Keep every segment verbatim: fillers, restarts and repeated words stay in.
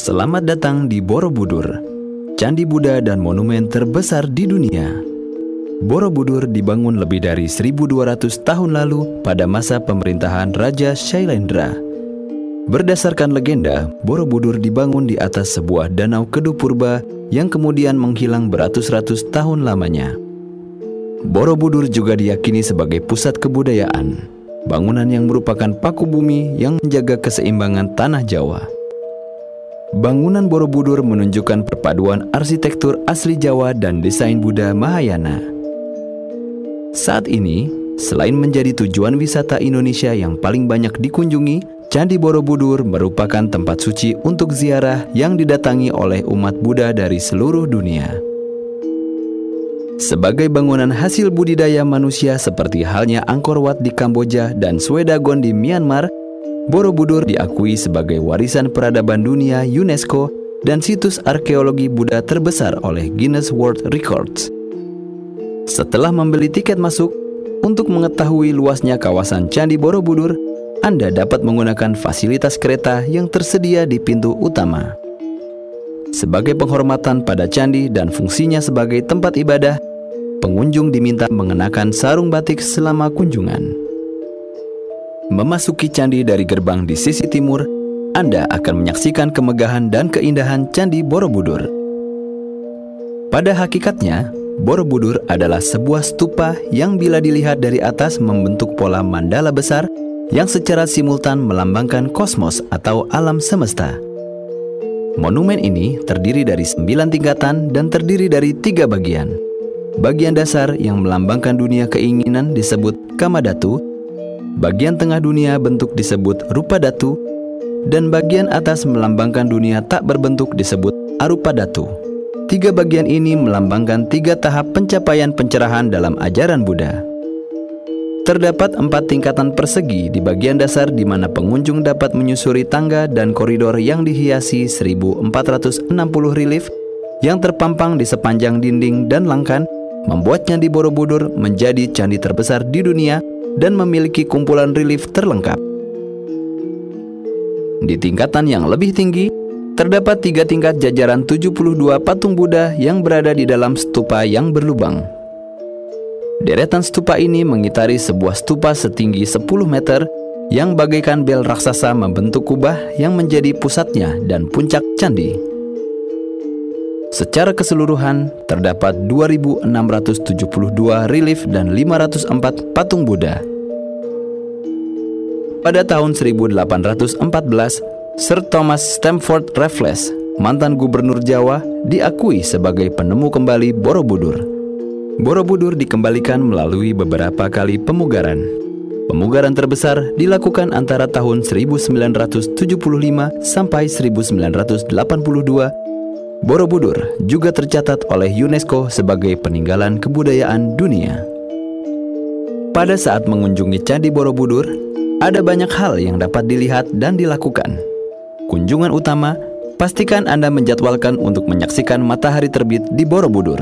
Selamat datang di Borobudur, Candi Buddha dan monumen terbesar di dunia. Borobudur dibangun lebih dari seribu dua ratus tahun lalu pada masa pemerintahan Raja Shailendra. Berdasarkan legenda, Borobudur dibangun di atas sebuah danau Kedu Purba yang kemudian menghilang beratus-ratus tahun lamanya. Borobudur juga diyakini sebagai pusat kebudayaan, bangunan yang merupakan paku bumi yang menjaga keseimbangan tanah Jawa. Bangunan Borobudur menunjukkan perpaduan arsitektur asli Jawa dan desain Buddha Mahayana. Saat ini, selain menjadi tujuan wisata Indonesia yang paling banyak dikunjungi, Candi Borobudur merupakan tempat suci untuk ziarah yang didatangi oleh umat Buddha dari seluruh dunia. Sebagai bangunan hasil budidaya manusia seperti halnya Angkor Wat di Kamboja dan Shwedagon di Myanmar, Borobudur diakui sebagai warisan peradaban dunia UNESCO dan situs arkeologi Buddha terbesar oleh Guinness World Records. Setelah membeli tiket masuk, untuk mengetahui luasnya kawasan Candi Borobudur, Anda dapat menggunakan fasilitas kereta yang tersedia di pintu utama. Sebagai penghormatan pada candi dan fungsinya sebagai tempat ibadah, pengunjung diminta mengenakan sarung batik selama kunjungan. Memasuki candi dari gerbang di sisi timur, Anda akan menyaksikan kemegahan dan keindahan Candi Borobudur. Pada hakikatnya, Borobudur adalah sebuah stupa yang bila dilihat dari atas membentuk pola mandala besar yang secara simultan melambangkan kosmos atau alam semesta. Monumen ini terdiri dari sembilan tingkatan dan terdiri dari tiga bagian. Bagian dasar yang melambangkan dunia keinginan disebut Kamadhatu, bagian tengah dunia bentuk disebut Rupadhatu, dan bagian atas melambangkan dunia tak berbentuk disebut Arupadhatu. Tiga bagian ini melambangkan tiga tahap pencapaian pencerahan dalam ajaran Buddha. Terdapat empat tingkatan persegi di bagian dasar di mana pengunjung dapat menyusuri tangga dan koridor yang dihiasi seribu empat ratus enam puluh relief yang terpampang di sepanjang dinding dan langkan, membuatnya di Borobudur menjadi candi terbesar di dunia dan memiliki kumpulan relief terlengkap. Di tingkatan yang lebih tinggi, terdapat tiga tingkat jajaran tujuh puluh dua patung Buddha yang berada di dalam stupa yang berlubang. Deretan stupa ini mengitari sebuah stupa setinggi sepuluh meter yang bagaikan bel raksasa membentuk kubah yang menjadi pusatnya dan puncak candi. Secara keseluruhan, terdapat dua ribu enam ratus tujuh puluh dua relief dan lima ratus empat patung Buddha. Pada tahun seribu delapan ratus empat belas, Sir Thomas Stamford Raffles, mantan gubernur Jawa, diakui sebagai penemu kembali Borobudur. Borobudur dikembalikan melalui beberapa kali pemugaran. Pemugaran terbesar dilakukan antara tahun seribu sembilan ratus tujuh puluh lima sampai seribu sembilan ratus delapan puluh dua. Borobudur juga tercatat oleh UNESCO sebagai peninggalan kebudayaan dunia. Pada saat mengunjungi Candi Borobudur, ada banyak hal yang dapat dilihat dan dilakukan. Kunjungan utama, pastikan Anda menjadwalkan untuk menyaksikan matahari terbit di Borobudur.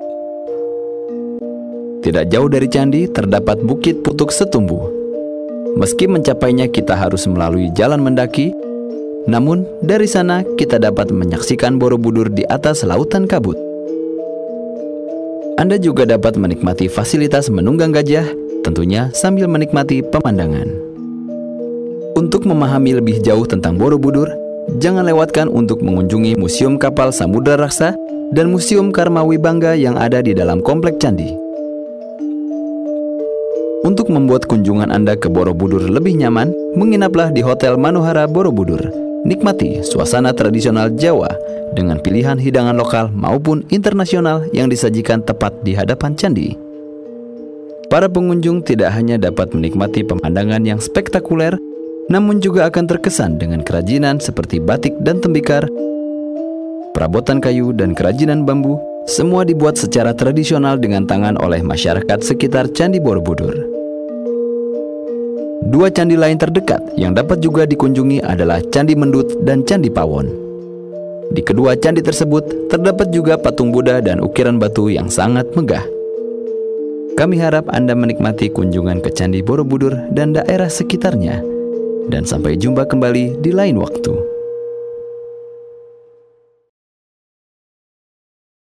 Tidak jauh dari candi terdapat Bukit Putuk Setumbu. Meski mencapainya kita harus melalui jalan mendaki, namun, dari sana kita dapat menyaksikan Borobudur di atas lautan kabut. Anda juga dapat menikmati fasilitas menunggang gajah, tentunya sambil menikmati pemandangan. Untuk memahami lebih jauh tentang Borobudur, jangan lewatkan untuk mengunjungi Museum Kapal Samudra Raksa dan Museum Karma Wibangga yang ada di dalam komplek candi. Untuk membuat kunjungan Anda ke Borobudur lebih nyaman, menginaplah di Hotel Manohara Borobudur. Nikmati suasana tradisional Jawa dengan pilihan hidangan lokal maupun internasional yang disajikan tepat di hadapan candi. Para pengunjung tidak hanya dapat menikmati pemandangan yang spektakuler, namun juga akan terkesan dengan kerajinan seperti batik dan tembikar, perabotan kayu dan kerajinan bambu, semua dibuat secara tradisional dengan tangan oleh masyarakat sekitar Candi Borobudur. Dua candi lain terdekat yang dapat juga dikunjungi adalah Candi Mendut dan Candi Pawon. Di kedua candi tersebut terdapat juga patung Buddha dan ukiran batu yang sangat megah. Kami harap Anda menikmati kunjungan ke Candi Borobudur dan daerah sekitarnya. Dan sampai jumpa kembali di lain waktu.